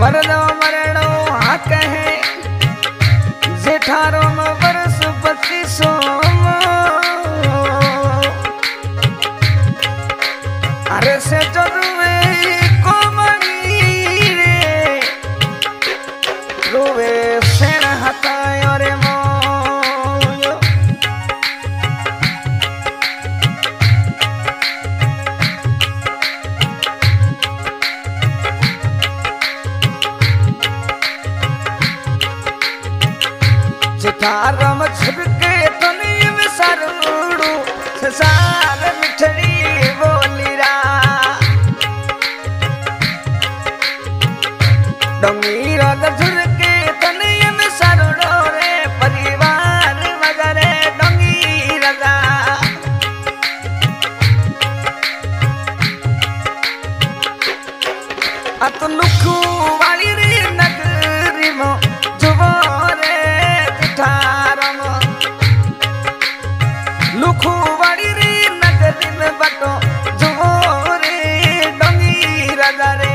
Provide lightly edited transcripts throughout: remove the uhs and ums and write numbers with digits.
मरनो मरणो हक है जेठारो में वर्ष 2500 अरे से जरूरे को मनी रे रोवे सेन हता और मोयो जेठारम झुके तनी में सरूड़ू संसार मिठड़ी डमीरा दझुर के तनय में सरोड़ो रे परिवार मगरे डमीरा दा अत लुखू वाली रे नगरी मो जुवो रे जेठारम लुखू वाली रे नगरी में बटो जुवो रे डमीरा दा रे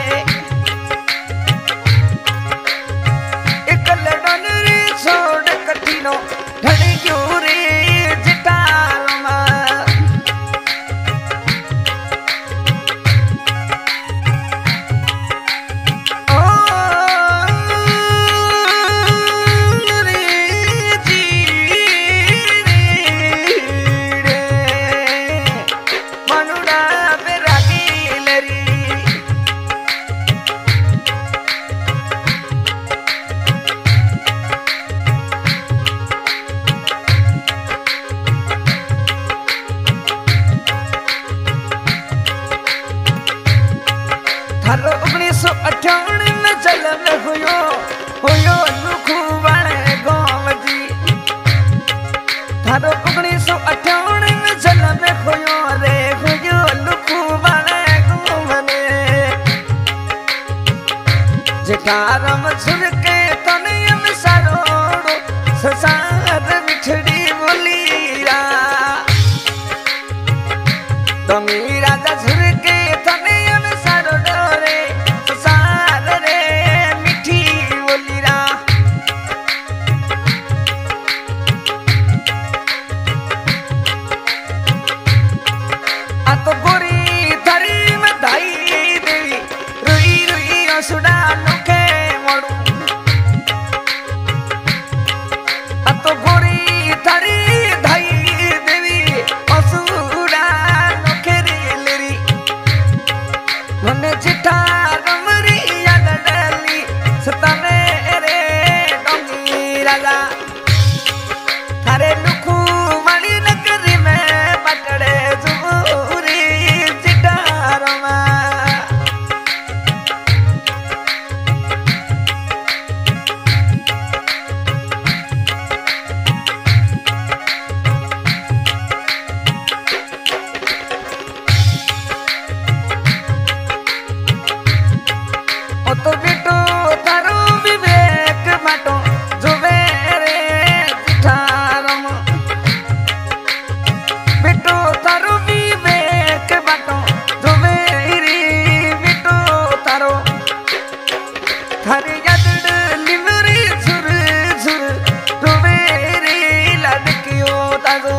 ढड़ी क्यों रे जेठारम ओ रे जी रे मनुड़ा बेरागी लरी थारो 1958 में जन्म हुयो लुखू वाले गाँव जी थारो 1958 में जन्म हुयो लुखू वाले गाँव में जेठारम झुरके तनय में सरोड़ो संसार मिठड़ी बोलीरा डमीरा दा झुरके तनय में सरोड़ो तो गोरी धरी में धाई देवी रुई रुई असुड़ा नुखे मोड़ू तो गोरी धरी धाई देवी असुड़ा नुखे रे मने जेठारम री याद डाली सताने रे डमीरा दा थारे लुखू मणि नगरी में पकड़े तो बेटो तारो विवेक माटो जुवे रे जेठारम बेटो तारो विवेक माटो जुवे रे बेटो तारो थारी याद लिमरी झुर झुर जुवे रे लड़कियो तारो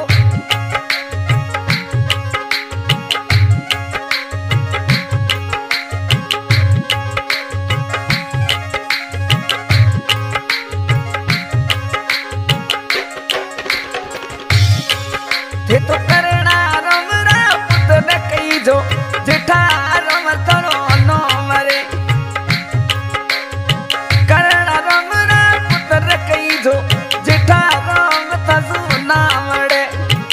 ये तो करना रमरा पुत्र कई जो जेठारम तरो नो मरे करना रमरा पुत्र कई जो जेठारम तजू ना मरे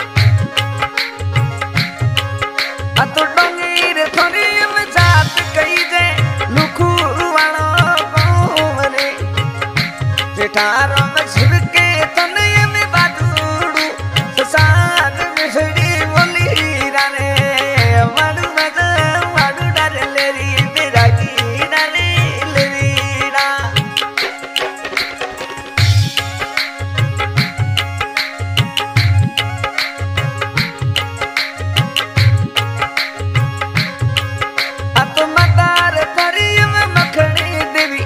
अतो डोंगीर थोड़ी जात कई जे लुखू वालो मरे जेठारम झुरके तनय में बादूड़ू संसार मिठड़ी बोलीरा रे वाडू मज वाडू डारे लेरी बेरागी डारे लेरीरा अतो मदार तरी में मखनी देवी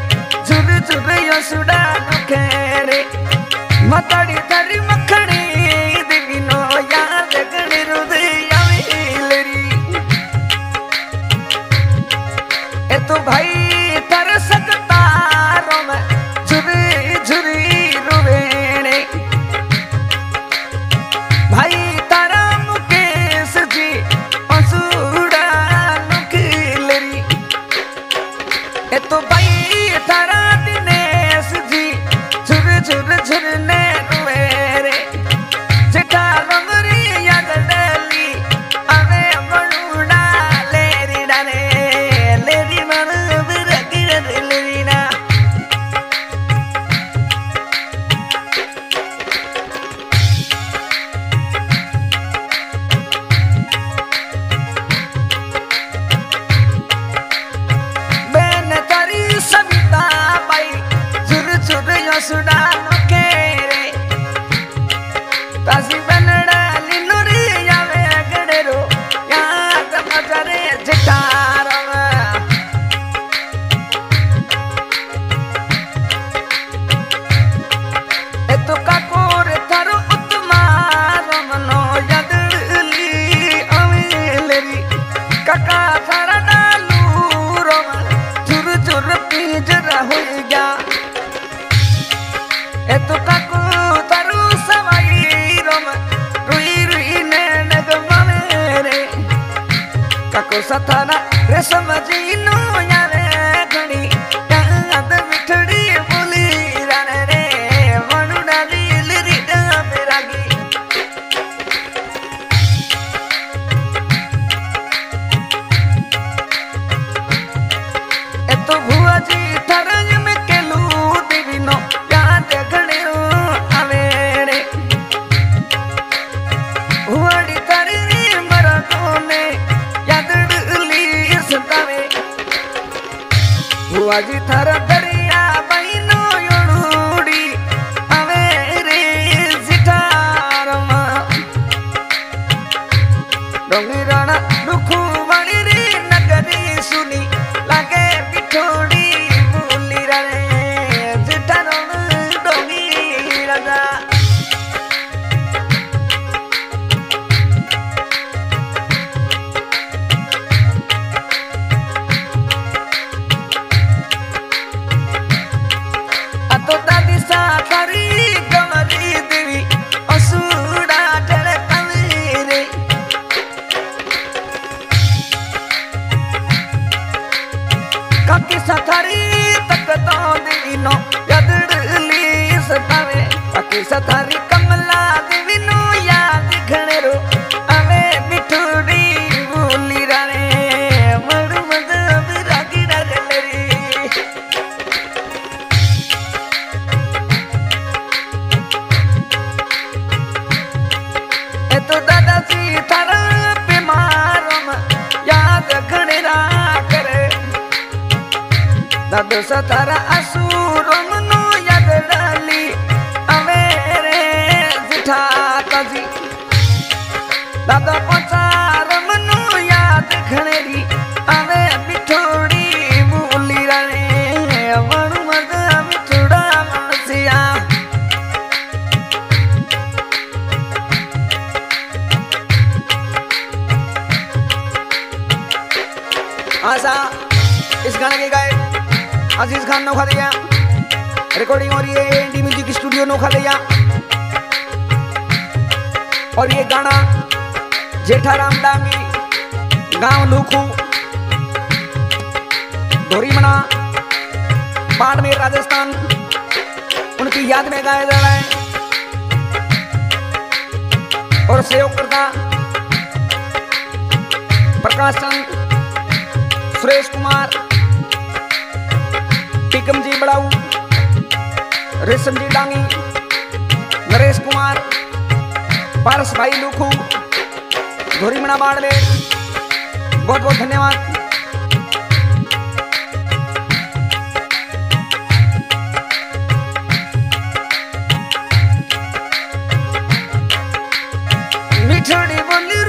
भाई तर सकता रोम झुरी झुरी रुवेणे भाई तारा मुकेश जी अंसुड़ा नुकिलरी ए तो भाई तारा दिनेश जी झुर झुर झुर ने रुवेरे जेठा रंगरी याद डली अवे मनुड़ा लेरी डाले लेरी मन बिरकी लेरी ना मैंने तारी सविता पाई झुर झुर यसुड़ा नकेरे तासी बनड़ा लिनुरी यावे गड़ेरो याद मजरे जिटारो ए तो काकोर थारो उत्मारो मनो यादली अवेलेरी काका थारा डालू रोम झुर झुर पीजरा हो गया ए तो काको तारू सवाई रोम रुई रुई ने नगमावे काको सथाना रेशम जीनो यारे घड़ी याद मिठड़ी बोली राने रे मनुड़ा लीली डाबेरागी ए तो भुआ जी तरंग में केलू दिविनो याद घड़ेरो आवेरे हुआड़ी तारी मरदोने याद डली सतावे भुआ जी थारा दरिया बहिनो योड़ूड़ी आवेरे जिठारमा डोंगी राणा दुखू वाली रे नगरी सुनी लागे बिठोड़ी बोली रे जिठारमा डोंगी राजा अतो दादी सा थारी गमरी देवी असुड़ा डरे कवीरे काकी सा थारी तक तो देवी नो यादली सतावे काकी सा थारी कमला देवी नो याद घणेरो अवे मिठुड़ी बोली रे मड़ मद बिरागी डरलेरी ए तो दादाजी थारा बीमारम याद घणेरा करे दादो सतारा असुरम नो याद डाली अवेरे जिठा ताजी दादा पचारम नो याद घणेरी अवे मिठोड़ी बोली रे वणु मद मिठुड़ा मनसिया आशा इस गाने के गाए अजीज खान नोखा दिया रिकॉर्डिंग हो रही है एनडी म्यूजिक स्टूडियो नोखा दिया और ये गाना जेठाराम डांगी गांव लूखू धोरीमना बाड़मेर राजस्थान उनकी याद में गाया जा रहा है और सहयोग करता प्रकाश चंद सुरेश कुमार टिकम जी बड़ाऊ रेशम जी डांगी नरेश कुमार पारस भाई लूखू धोरीमना बाड़मेर बहुत बहुत धन्यवाद। मिठड़ी बोली